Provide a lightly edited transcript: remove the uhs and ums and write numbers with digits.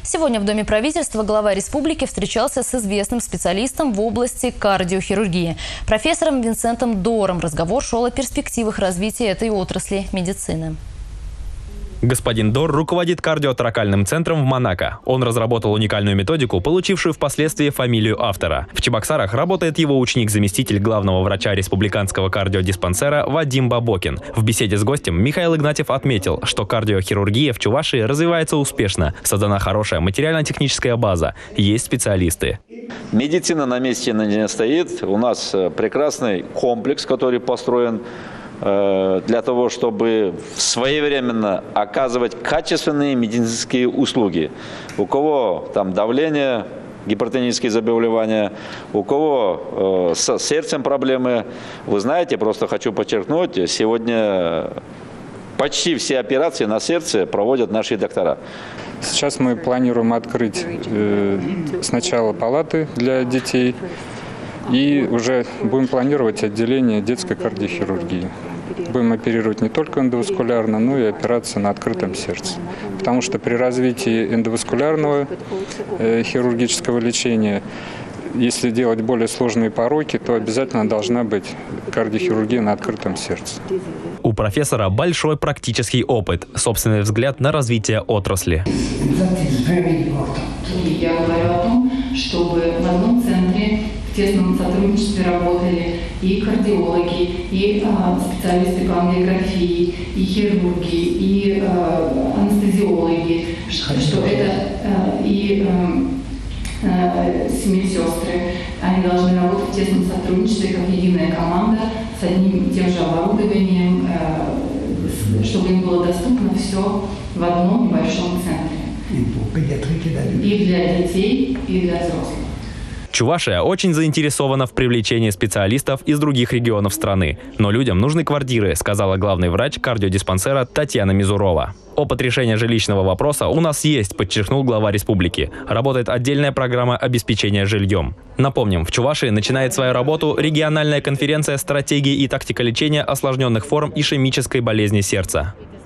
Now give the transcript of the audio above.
Сегодня в Доме правительства глава республики встречался с известным специалистом в области кардиохирургии, профессором Винсентом Дором. Разговор шел о перспективах развития этой отрасли медицины. Господин Дор руководит кардиоторакальным центром в Монако. Он разработал уникальную методику, получившую впоследствии фамилию автора. В Чебоксарах работает его ученик-заместитель главного врача республиканского кардиодиспансера Вадим Бабокин. В беседе с гостем Михаил Игнатьев отметил, что кардиохирургия в Чувашии развивается успешно. Создана хорошая материально-техническая база. Есть специалисты. Медицина на месте не стоит. У нас прекрасный комплекс, который построен для того, чтобы своевременно оказывать качественные медицинские услуги. У кого там давление, гипертонические заболевания, у кого с сердцем проблемы. Вы знаете, просто хочу подчеркнуть, сегодня почти все операции на сердце проводят наши доктора. Сейчас мы планируем открыть сначала палаты для детей и уже будем планировать отделение детской кардиохирургии. Будем оперировать не только эндоваскулярно, но и операции на открытом сердце. Потому что при развитии эндоваскулярного хирургического лечения, если делать более сложные пороки, то обязательно должна быть кардиохирургия на открытом сердце. У профессора большой практический опыт, собственный взгляд на развитие отрасли. Я говорю о том, чтобы в одном центре в тесном сотрудничестве работали и кардиологи, и специалисты по ангиографии, и хирурги, и анестезиологи, что это и медсестры. Они должны работать в тесном сотрудничестве как единая команда с одним и тем же оборудованием, чтобы им было доступно все в одном небольшом центре. И для детей, и для взрослых. Чувашия очень заинтересована в привлечении специалистов из других регионов страны. Но людям нужны квартиры, сказала главный врач кардиодиспансера Татьяна Мизурова. Опыт решения жилищного вопроса у нас есть, подчеркнул глава республики. Работает отдельная программа обеспечения жильем. Напомним, в Чувашии начинает свою работу региональная конференция «Стратегии и тактика лечения осложненных форм ишемической болезни сердца».